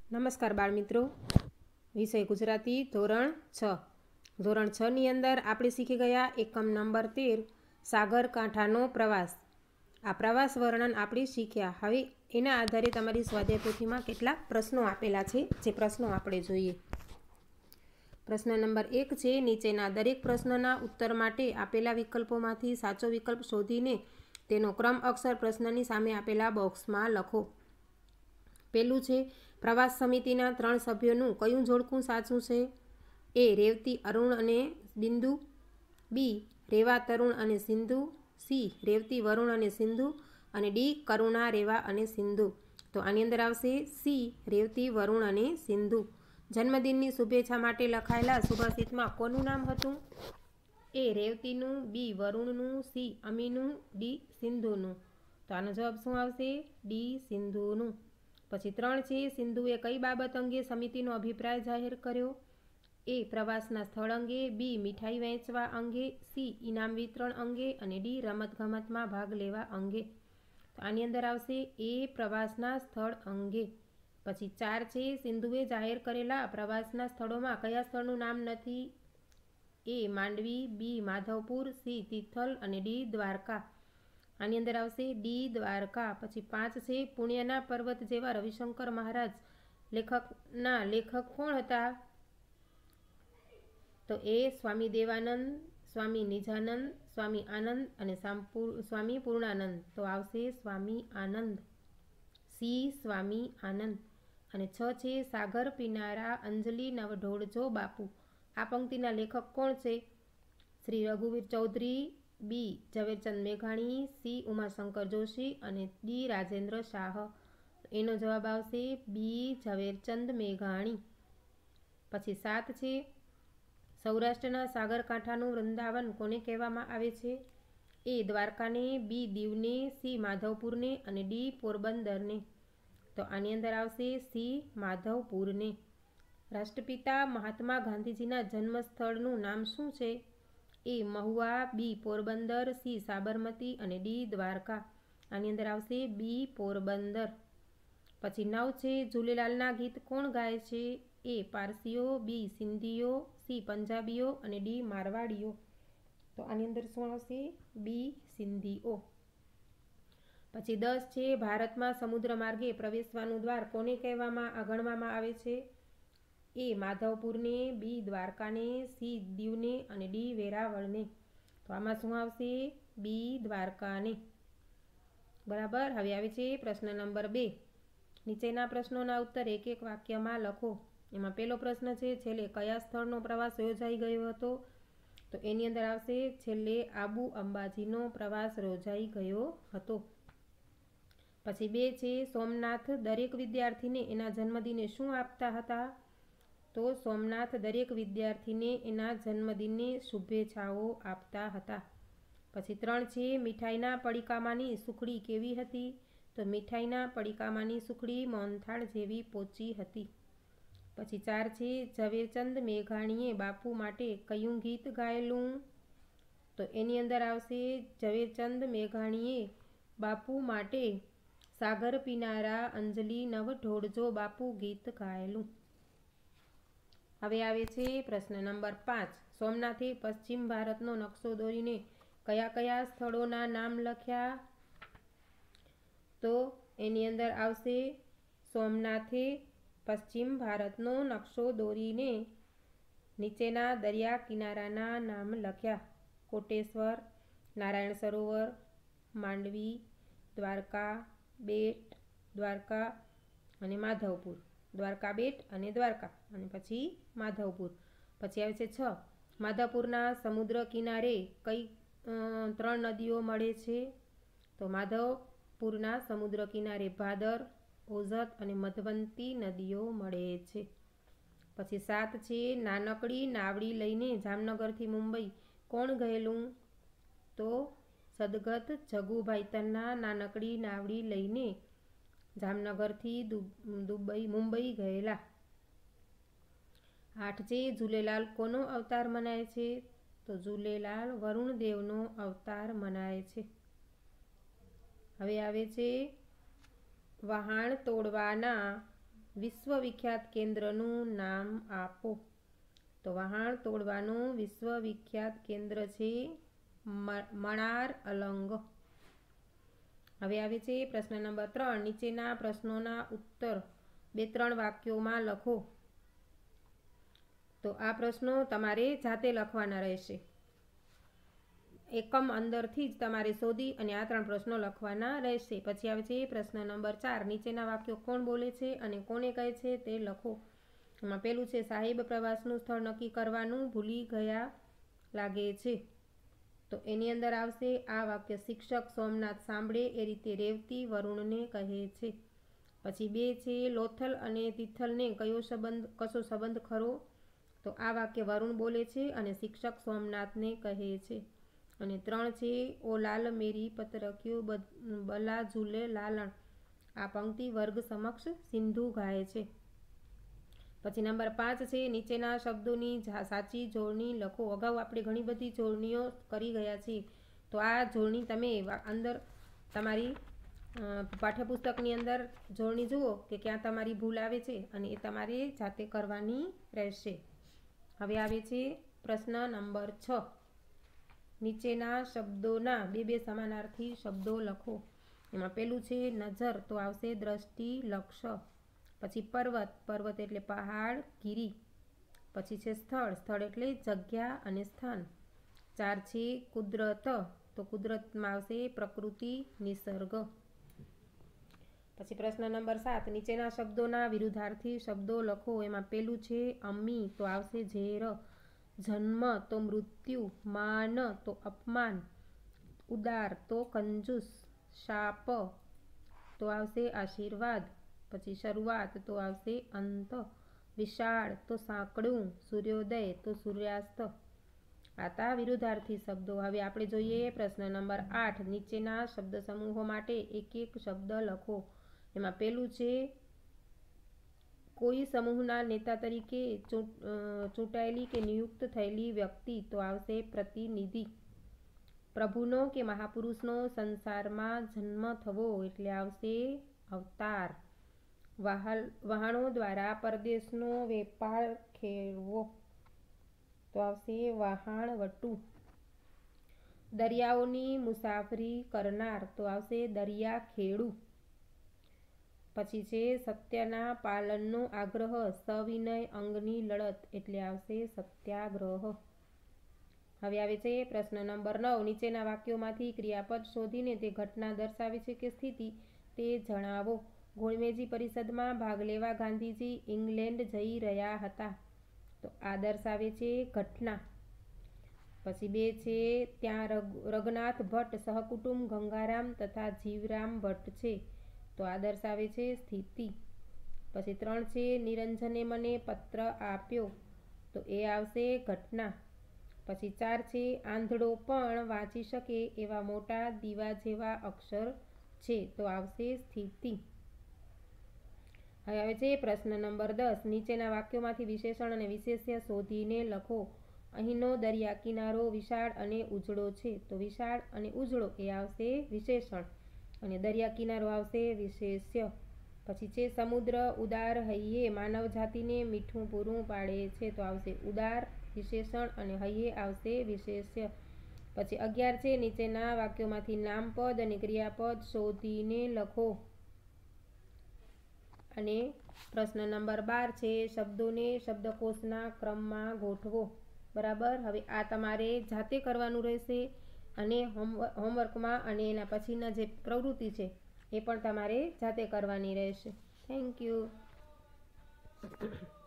નમસ્કાર બાળ મિત્રો, વિષય ગુજરાતી ધોરણ 6. ધોરણ 6ની અંદર આપણે શીખી ગયા એકમ નંબર 13 સાગરકાંઠાનો પ્રવાસ. આ પ્રવાસ વર્ણન આપણે શીખ્યા. હવે એના આધારે તમારી સ્વાધ્યાય પોથીમાં કેટલાક પ્રશ્નો આપેલા છે, જે પ્રશ્નો આપણે જોઈએ. પ્રશ્ન નંબર 1 છે, નીચેના દરેક પ્રશ્નના ઉત્તર માટે આપેલા વિકલ્પોમાંથી સાચો વિકલ્પ શોધીને તેનો ક્રમ અક્ષર પ્રશ્નની સામે આપેલા બોક્સમાં લખો. પહેલું છે, પ્રવાસ સમિતિના 3 સભ્યોનું કયું જોડકું સાચું છે? એ. રેવતી, અરુણ અને બિંદુ. બી. રેવા, તરુણ અને સિંધુ. સી. રેવતી, વરુણ અને સિંધુ. અને ડી. કરુણા, રેવા અને સિંધુ. તો આની અંદર આવશે સી. રેવતી, વરુણ અને સિંધુ. જન્મદિનની શુભેચ્છા માટે લખાયેલા સુભાષિતમાં કોનું નામ હતું? એ. રેવતીનું. બી. વરુણનું. સી. અમીનું. ડી. સિંધુનું. તો આનો જવાબ શું આવશે? ડી. સિંધુનું. પછી 3 છે, સિંધુએ કઈ બાબત અંગે સમિતિનો અભિપ્રાય જાહેર કર્યો? એ. પ્રવાસના સ્થળ અંગે. બી. મીઠાઈ વહેંચવા અંગે. સી. ઇનામ વિતરણ અંગે. અને ડી. રમતગમતમાં ભાગ લેવા અંગે. તો આની અંદર આવશે એ. પ્રવાસના સ્થળ અંગે. પછી 4 છે, સિંધુએ જાહેર કરેલા પ્રવાસના સ્થળોમાં કયા સ્થળનું નામ નથી? A. Mandvi. B. Madhavpur. C. Tithal અને ડી. દ્વારકા. આની અંદર આવશે ડી. દ્વારકા. પછી 5 છે, પુણ્યના પર્વત જેવા રવિશંકર મહારાજ લેખક કોણ હતા? તો એ. સ્વામી દેવાનંદ, સ્વામી નિજાનંદ, સ્વામી આનંદ અને સ્વામી પૂર્ણાનંદ. તો આવશે સ્વામી આનંદ. સી. સ્વામી આનંદ. અને 6 છે, સાગર પીનારા અંજલિ નવઢોળજો બાપુ. આ પંક્તિના લેખક કોણ છે? શ્રી રઘુવીર ચૌધરી. બી. ઝવેરચંદ મેઘાણી. સી. ઉમાશંકર જોશી અને ડી. રાજેન્દ્ર શાહ. એનો જવાબ આવશે બી. ઝવેરચંદ મેઘાણી. પછી 7 છે, સૌરાષ્ટ્રના સાગરકાંઠાનું વૃંદાવન કોને કહેવામાં આવે છે? એ. દ્વારકાને. બી. દીવને. સી. માધવપુરને અને ડી. પોરબંદરને. તો આની અંદર આવશે સી. માધવપુરને. રાષ્ટ્રપિતા મહાત્મા ગાંધીજીના જન્મસ્થળનું નામ શું છે? A. Mahuva. B. Porbandar. C. Sabarmati અને ડી. દ્વારકા. આની અંદર આવશે બી. પોરબંદર. પછી 9 છે, ઝૂલેલાલના ગીત કોણ ગાય છે? એ. પારસીઓ. બી. સિંધીઓ. સી. પંજાબીઓ અને ડી. મારવાડીઓ. તો આની અંદર શું આવશે? બી. સિંધીઓ. પછી 10 છે, ભારતમાં સમુદ્ર માર્ગે પ્રવેશવાનું દ્વાર કોને ગણવામાં આવે છે? એ. માધવપુરને. બી. દ્વારકાને. સી. દીવને અને ડી. વેરાવળને. તો આમાં શું આવશે? બી. દ્વારકાને. બરાબર. હવે આવે છે પ્રશ્ન નંબર 2. નીચેના પ્રશ્નોના ઉત્તર એક એક વાક્યમાં લખો. એમાં પહેલો પ્રશ્ન છે, છેલ્લે કયા સ્થળનો પ્રવાસ યોજાઈ ગયો હતો? તો એની અંદર આવશે છેલ્લે આબુ અંબાજીનો પ્રવાસ યોજાઈ ગયો હતો. પછી 2 છે, સોમનાથ દરેક વિદ્યાર્થીને એના જન્મદિને શું આપતા હતા? તો સોમનાથ દરેક વિદ્યાર્થીને એના જન્મદિને શુભેચ્છાઓ આપતા હતા. પછી 3 છે, મીઠાઈના પડીકામાંની સુખડી કેવી હતી? તો મીઠાઈના પડીકામાંની સુખડી મોહનથાળ જેવી પોચી હતી. પછી 4 છે, ઝવેરચંદ મેઘાણીએ બાપુ માટે કયું ગીત ગાયેલું? તો એની અંદર આવશે ઝવેરચંદ મેઘાણીએ બાપુ માટે સાગર પીનારા અંજલિ નવઢોળજો બાપુ ગીત ગાયેલું. હવે આવે છે પ્રશ્ન નંબર 5. સોમનાથે પશ્ચિમ ભારતનો નકશો દોરીને કયા કયા સ્થળોના નામ લખ્યા? તો એની અંદર આવશે સોમનાથે પશ્ચિમ ભારતનો નકશો દોરીને નીચેના દરિયા કિનારાના નામ લખ્યા: કોટેશ્વર, નારાયણ સરોવર, માંડવી, દ્વારકા બેટ, દ્વારકા અને માધવપુર. દ્વારકા બેટ અને દ્વારકા અને પછી માધવપુર. પછી આવે છે 6. માધવપુરના સમુદ્ર કિનારે કઈ 3 નદીઓ મળે છે? તો માધવપુરના સમુદ્ર કિનારે ભાદર, ઓઝત અને મધવંતી નદીઓ મળે છે. પછી 7 છે, નાનકડી નાવડી લઈને જામનગરથી મુંબઈ કોણ ગયેલું? તો સદગત જગુભાઈ તન્ના નાનકડી નાવડી લઈને જામનગરથી મુંબઈ ગયેલા. 8 છે, ઝૂલેલાલ કોનો અવતાર મનાય છે? તો ઝૂલેલાલ વરુણદેવનો અવતાર મનાય છે. હવે આવે છે વહાણ તોડવાના વિશ્વવિખ્યાત કેન્દ્રનું નામ આપો. તો વહાણ તોડવાનું વિશ્વવિખ્યાત કેન્દ્ર છે મણાર અલંગ. હવે આવે છે પ્રશ્ન નંબર 3. નીચેના પ્રશ્નોના ઉત્તર 2-3 વાક્યોમાં લખો. તો આ પ્રશ્નો તમારે જાતે લખવાના રહેશે. એકમ અંદરથી જ તમારે શોધી અને આ 3 પ્રશ્નો લખવાના રહેશે. પછી આવે છે પ્રશ્ન નંબર 4. નીચેના વાક્યો કોણ બોલે છે અને કોને કહે છે તે લખો. એમાં પહેલું છે સાહેબ પ્રવાસનું સ્થળ નક્કી કરવાનું ભૂલી ગયા લાગે છે. તો એની અંદર આવશે આ વાક્ય શિક્ષક સોમનાથ સાંભળે એ રીતે રેવતી વરુણને કહે છે. પછી 2 છે લોથલ અને તિથલને કશો સંબંધ ખરો. તો આ વાક્ય વરુણ બોલે છે અને શિક્ષક સોમનાથને કહે છે. અને 3 છે ઓ લાલ મેરી પતરક્યો બલા ઝૂલે લાલણ. આ પંક્તિ વર્ગ સમક્ષ સિંધુ ગાય છે. પછી નંબર 5 છે નીચેના શબ્દોની સાચી જોડણી લખો. અગાઉ આપણે ઘણી બધી જોડણીઓ કરી ગયા છીએ. તો આ જોડણી તમે અંદર તમારી પાઠ્યપુસ્તકની અંદર જોડણી જુઓ કે ક્યાં તમારી ભૂલ આવે છે અને એ તમારે જાતે કરવાની રહેશે. હવે આવે છે પ્રશ્ન નંબર 6. નીચેના શબ્દોના 2 સમાનાર્થી શબ્દો લખો. એમાં પહેલું છે નજર. તો આવશે દ્રષ્ટિ, લક્ષ્ય. પછી પર્વત એટલે પહાડ, ગીરી. પછી છે સ્થળ એટલે જગ્યા અને સ્થાન. 4 છે કુદરત. તો કુદરતમાં આવશે પ્રકૃતિ, નિસર્ગ. પછી પ્રશ્ન નંબર 7. નીચેના શબ્દોના વિરુદ્ધાર્થી શબ્દો લખો. એમાં પહેલું છે અમી. તો આવશે ઝેર. જન્મ તો મૃત્યુ. માન તો અપમાન. ઉદાર તો કંજૂસ. શાપ તો આવશે આશીર્વાદ. પછી શરૂઆત તો આવશે અંત. વિશાળ તો સાંકડું. સૂર્યોદય તો સૂર્યાસ્ત. આતા વિરુદ્ધાર્થી શબ્દો. હવે આપણે જોઈએ પ્રશ્ન નંબર 8. નીચેના શબ્દ સમૂહો માટે એક શબ્દ લખો. એમાં પહેલું છે કોઈ સમૂહના નેતા તરીકે ચૂંટાયેલી કે નિયુક્ત થયેલી વ્યક્તિ. તો આવશે પ્રતિનિધિ. પ્રભુનો કે મહાપુરુષનો સંસારમાં જન્મ થવો એટલે આવશે અવતાર. વહાણો દ્વારા પરદેશનો વેપાર ખેડવો. તો આવશે વહાણવટું. દરિયાઓની મુસાફરી કરનાર. તો આવશે દરિયા ખેડૂ. પછી છે સત્યના પાલનનો આગ્રહ. સવિનય અંગની લડત એટલે આવશે સત્યાગ્રહ. હવે આવે છે પ્રશ્ન નંબર 9. નીચેના વાક્યોમાંથી ક્રિયાપદ શોધીને તે ઘટના દર્શાવે છે કે સ્થિતિ તે જણાવો. ગોળમેજી પરિષદમાં ભાગ લેવા ગાંધીજી ઇંગ્લેન્ડ જઈ રહ્યા હતા. તો આ દર્શાવે છે ઘટના. પછી 2 છે ત્યાં રઘનાથ ભટ્ટ સહકુટુંબ ગંગારામ તથા જીવરામ ભટ્ટ છે. તો આ દર્શાવે છે સ્થિતિ. પછી 3 છે નિરંજને મને પત્ર આપ્યો. તો એ આવશે ઘટના. પછી 4 છે આંધળો પણ વાંચી શકે એવા મોટા દીવા જેવા અક્ષર છે. તો આવશે સ્થિતિ. હવે આવે છે પ્રશ્ન નંબર 10. નીચેના વાક્યોમાંથી વિશેષણ અને વિશેષ્ય શોધીને લખો. અહીંનો દરિયા કિનારો વિશાળ અને ઉજળો છે. તો વિશાળ અને ઉજળો એ આવશે વિશેષણ અને દરિયા કિનારો આવશે વિશેષ્ય. પછી છે સમુદ્ર ઉદાર હૈયે માનવ જાતિને મીઠું પૂરું પાડે છે. તો આવશે ઉદાર વિશેષણ અને હૈયે આવશે વિશેષ્ય. પછી 11 છે નીચેના વાક્યોમાંથી નામપદ અને ક્રિયાપદ શોધીને લખો. અને પ્રશ્ન નંબર 12 છે શબ્દોને શબ્દકોશના ક્રમમાં ગોઠવો. બરાબર. હવે આ તમારે જાતે કરવાનું રહેશે અને હોમવર્કમાં અને એના પછીના જે પ્રવૃત્તિ છે એ પણ તમારે જાતે કરવાની રહેશે. Thank you.